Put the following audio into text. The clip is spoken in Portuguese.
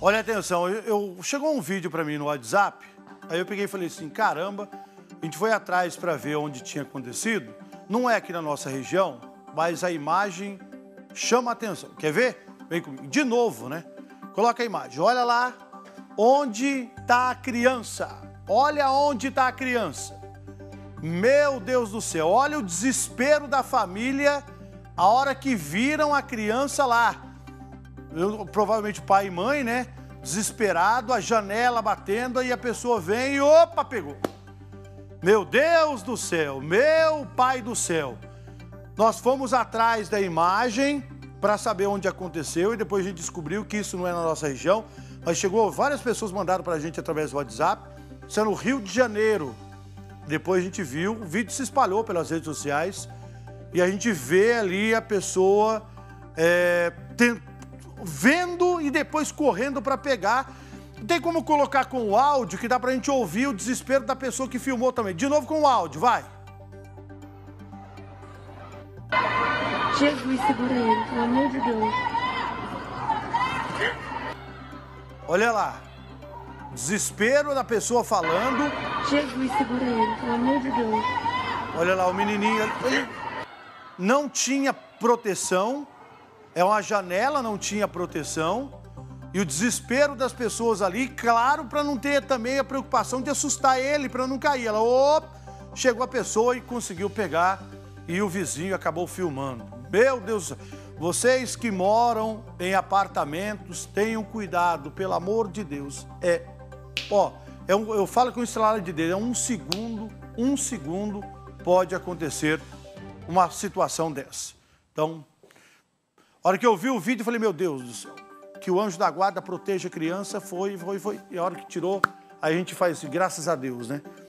Olha, atenção, chegou um vídeo para mim no WhatsApp, aí eu peguei e falei assim, caramba, a gente foi atrás para ver onde tinha acontecido, não é aqui na nossa região, mas a imagem chama a atenção. Quer ver? Vem comigo. De novo, né? Coloca a imagem, olha lá onde está a criança, olha onde está a criança. Meu Deus do céu, olha o desespero da família a hora que viram a criança lá. Provavelmente pai e mãe, né? Desesperado, a janela batendo, aí a pessoa vem e opa, pegou. Meu Deus do céu, meu pai do céu. Nós fomos atrás da imagem para saber onde aconteceu e depois a gente descobriu que isso não é na nossa região, mas chegou, várias pessoas mandaram para a gente através do WhatsApp, isso é no Rio de Janeiro. Depois a gente viu, o vídeo se espalhou pelas redes sociais e a gente vê ali a pessoa vendo e depois correndo para pegar. Tem como colocar com o áudio que dá pra gente ouvir o desespero da pessoa que filmou também. De novo com o áudio, vai. Jesus, segura ele, pelo amor de Deus. Olha lá. Desespero da pessoa falando. Jesus, segura ele, pelo amor de Deus. Olha lá, o menininho, ele não tinha proteção. É uma janela, não tinha proteção. E o desespero das pessoas ali, claro, para não ter também a preocupação de assustar ele, para não cair. Ela, chegou a pessoa e conseguiu pegar e o vizinho acabou filmando. Meu Deus do céu. Vocês que moram em tenham cuidado, pelo amor de Deus. Eu falo com o estalar de dedo, um segundo pode acontecer uma situação dessa. Então, a hora que eu vi o vídeo, eu falei, meu Deus do céu, que o anjo da guarda proteja a criança, foi. E a hora que tirou, a gente faz assim, graças a Deus, né?